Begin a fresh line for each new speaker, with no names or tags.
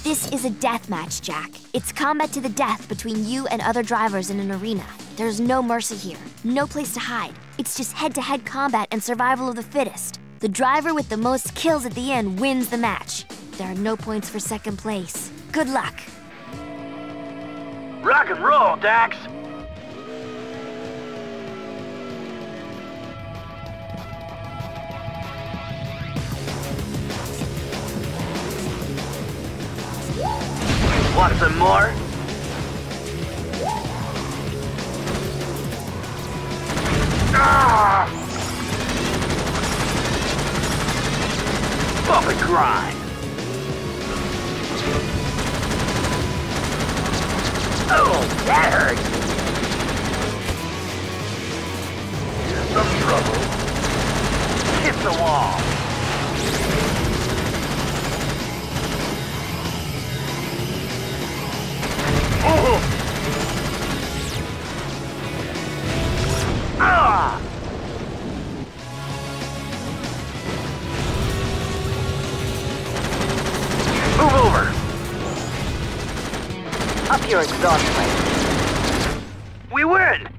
This is a deathmatch, Jack. It's combat to the death between you and other drivers in an arena. There's no mercy here, no place to hide. It's just head-to-head combat and survival of the fittest. The driver with the most kills at the end wins the match. There are no points for second place. Good luck.
Rock and roll, Dax! Want some more? Ah! Bump and grind. Oh, that hurt. Here's some trouble. Hit the wall. Oh! Ah! Move over.
Up your exhaust pipe.
We win!